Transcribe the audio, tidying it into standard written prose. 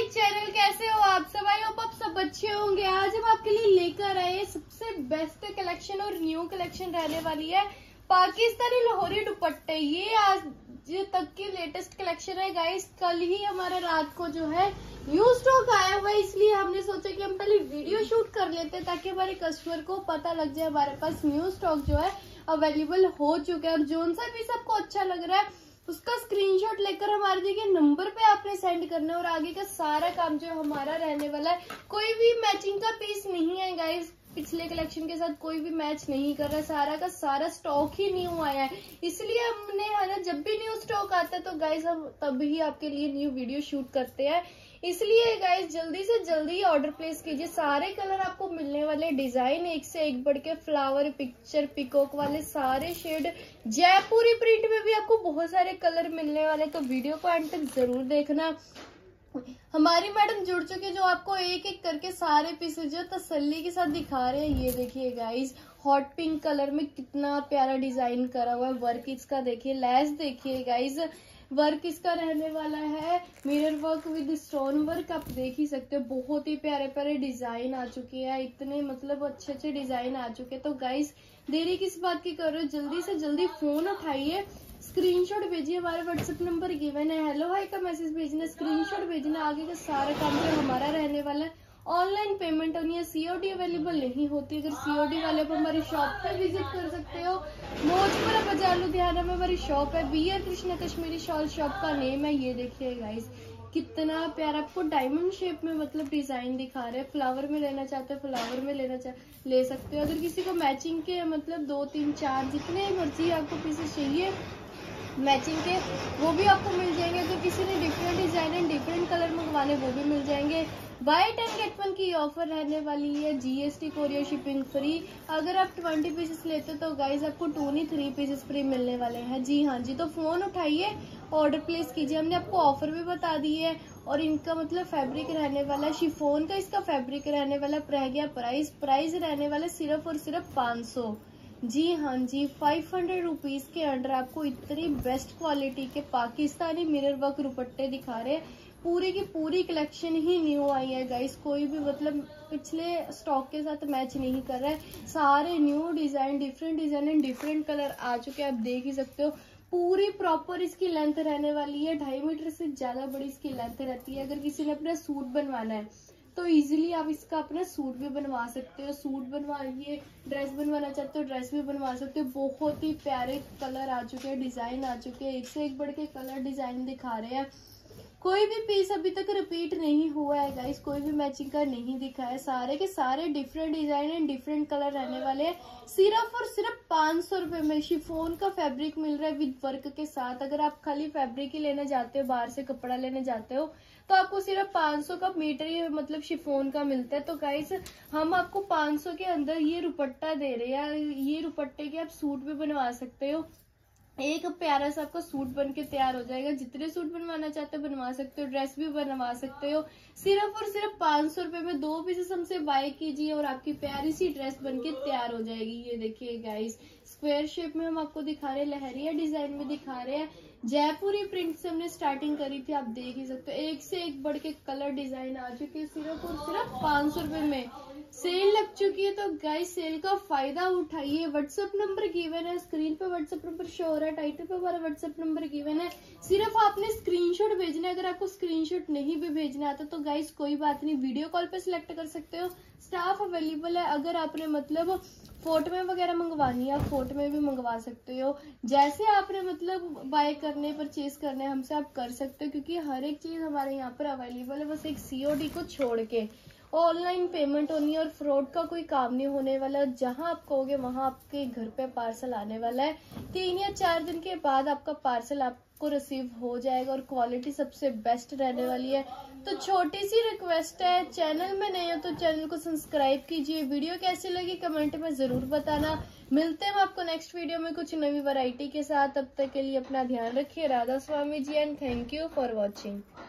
Channel, कैसे हो आप सब? आई होप आप सब अच्छे होंगे। आज हम आपके लिए लेकर आए सबसे बेस्ट कलेक्शन और न्यू कलेक्शन रहने वाली है पाकिस्तानी लाहौरी दुपट्टे। ये आज तक की लेटेस्ट कलेक्शन है गाइस। कल ही हमारा रात को जो है न्यू स्टॉक आया हुआ है, इसलिए हमने सोचा कि हम पहले वीडियो शूट कर लेते हैं ताकि हमारे कस्टमर को पता लग जाए हमारे पास न्यू स्टॉक जो है अवेलेबल हो चुका है। और जोन सा भी सबको अच्छा लग रहा है उसका स्क्रीनशॉट लेकर हमारे देखिए नंबर पे आपने सेंड करना है और आगे का सारा काम जो हमारा रहने वाला है। कोई भी मैचिंग का पीस नहीं है गाइस, पिछले कलेक्शन के साथ कोई भी मैच नहीं कर रहा है, सारा का सारा स्टॉक ही न्यू आया है। इसलिए हमने है ना, जब भी न्यू स्टॉक आता है तो गाइस हम तभी आपके लिए न्यू वीडियो शूट करते हैं। इसलिए गाइस जल्दी से जल्दी ऑर्डर प्लेस कीजिए। सारे कलर आपको मिलने वाले, डिजाइन एक से एक बढ़ के, फ्लावर, पिक्चर, पिकॉक वाले सारे शेड, जयपुरी प्रिंट में भी आपको बहुत सारे कलर मिलने वाले, तो वीडियो को एंड तक जरूर देखना। हमारी मैडम जुड़ चुके जो आपको एक एक करके सारे पीसेज जो तसल्ली के साथ दिखा रहे हैं। ये देखिए गाइस, हॉट पिंक कलर में कितना प्यारा डिजाइन करा हुआ है। वर्क इसका देखिए, लेस देखिए गाइस, वर्क इसका रहने वाला है mirror work with stone work. आप देख ही सकते हो बहुत ही प्यारे प्यारे डिजाइन आ चुके हैं, इतने मतलब अच्छे अच्छे डिजाइन आ चुके हैं। तो गाइस देरी किस बात की कर रहे हो, जल्दी से जल्दी फोन उठाइए, स्क्रीनशॉट भेजिए। हमारे व्हाट्सएप नंबर गिवन है, हेलो हाई का मैसेज भेजना, स्क्रीनशॉट भेजना। आगे का सारा काम जो हमारा रहने वाला है। ऑनलाइन पेमेंट होनी है, सीओडी अवेलेबल नहीं होती। अगर सीओडी वाले को हमारी शॉप पे विजिट कर सकते हो। मौजपुरा बाजार लुधियाना में हमारी शॉप है। B R Krishna Kashmiri shawl shop का नेम है। ये देखिए गाइस कितना प्यारा आपको डायमंड शेप में मतलब डिजाइन दिखा रहे हैं। फ्लावर में लेना चाहते हो फ्लावर में ले सकते हो। अगर किसी को मैचिंग के मतलब 2 3 4 जितने मर्जी आपको पीसेस चाहिए मैचिंग के वो भी आपको मिल जाएंगे। अगर किसी ने different design and different colour मंगवाने वो भी मिल जाएंगे। बाय 10 गेट 1 की ऑफर रहने वाली है, जीएसटी कोरियर शिपिंग फ्री। अगर आप 20 पीसेस लेते हो तो गाइज आपको 2 नहीं 3 पीसेस फ्री मिलने वाले हैं। जी हाँ जी, तो फोन उठाइए, ऑर्डर प्लेस कीजिए। हमने आपको ऑफर भी बता दी है और इनका मतलब फैब्रिक रहने वाला है शिफॉन का, इसका फैब्रिक रहने वाला। रह गया प्राइस रहने वाला सिर्फ और सिर्फ 500। जी हाँ जी, 500 रुपीज के अंडर आपको इतनी बेस्ट क्वालिटी के पाकिस्तानी मिरर वर्क दुपट्टे दिखा रहे हैं। पूरी की पूरी कलेक्शन ही न्यू आई है गाइस, कोई भी मतलब पिछले स्टॉक के साथ मैच नहीं कर रहा है। सारे new design, different design and different colour आ चुके हैं, आप देख ही सकते हो। पूरी प्रॉपर इसकी लेंथ रहने वाली है, 2.5 मीटर से ज्यादा बड़ी इसकी लेंथ रहती है। अगर किसी ने अपना सूट बनवाना है तो इजीली आप इसका अपना सूट भी बनवा सकते हो। सूट बनवाइए, ड्रेस बनवाना चाहते हो ड्रेस भी बनवा सकते हो। बहुत ही प्यारे कलर आ चुके हैं, डिजाइन आ चुके हैं, एक से एक बढ़ के कलर डिजाइन दिखा रहे हैं। कोई भी पीस अभी तक रिपीट नहीं हुआ है गाइस, कोई भी मैचिंग का नहीं दिखा है। सारे के सारे different design and different colour रहने वाले हैं। सिर्फ और सिर्फ 500 रुपए में शिफॉन का फैब्रिक मिल रहा है विद वर्क के साथ। अगर आप खाली फैब्रिक ही लेने जाते हो, बाहर से कपड़ा लेने जाते हो, तो आपको सिर्फ 500 का मीटर ही मतलब शिफॉन का मिलता है। तो गाइस हम आपको 500 के अंदर ये दुपट्टा दे रहे हैं। ये दुपट्टे के आप सूट भी बनवा सकते हो, एक प्यारा सा आपका सूट बन के तैयार हो जाएगा। जितने सूट बनवाना चाहते हो बनवा सकते हो, ड्रेस भी बनवा सकते हो। सिर्फ और सिर्फ 500 रुपए में 2 पीसेस हमसे बाय कीजिए और आपकी प्यारी सी ड्रेस बन के तैयार हो जाएगी। ये देखिए गाइस, स्क्वायर शेप में हम आपको दिखा रहे हैं, लहरिया डिजाइन में दिखा रहे हैं। जयपुरी प्रिंट से हमने स्टार्टिंग करी थी, आप देख ही सकते हो। एक से एक बढ़ के कलर डिजाइन आ चुके हैं। सिर्फ और सिर्फ 500 रुपए में सेल लग चुकी है, तो गाइस सेल का फायदा उठाइए। व्हाट्सएप नंबर गिवन है स्क्रीन पे, व्हाट्सएप नंबर शो हो रहा है, टाइटल पे हमारा व्हाट्सएप नंबर गिवन है। सिर्फ आपने स्क्रीनशॉट भेजना है। अगर आपको स्क्रीनशॉट नहीं भी भेजना आता तो गाइस कोई बात नहीं, वीडियो कॉल पे सिलेक्ट कर सकते हो, स्टाफ अवेलेबल है। अगर आपने मतलब फोटो में वगैरह मंगवानी है आप फोटो में भी मंगवा सकते हो। जैसे आपने मतलब बाय करने परचेज करने हमसे आप कर सकते हो, क्योंकि हर एक चीज हमारे यहाँ पर अवेलेबल है। बस एक सीओडी को छोड़ के ऑनलाइन पेमेंट होनी है और फ्रॉड का कोई काम नहीं होने वाला। जहां आप कहोगे वहां आपके घर पे पार्सल आने वाला है। 3 या 4 दिन के बाद आपका पार्सल आपको रिसीव हो जाएगा और क्वालिटी सबसे बेस्ट रहने वाली है। तो छोटी सी रिक्वेस्ट है, चैनल में नए हो तो चैनल को सब्सक्राइब कीजिए। वीडियो कैसी लगी कमेंट में जरूर बताना। मिलते हैं आपको नेक्स्ट वीडियो में कुछ नई वैरायटी के साथ। तब तक के लिए अपना ध्यान रखिए। Radha Swami ji and thank you for watching.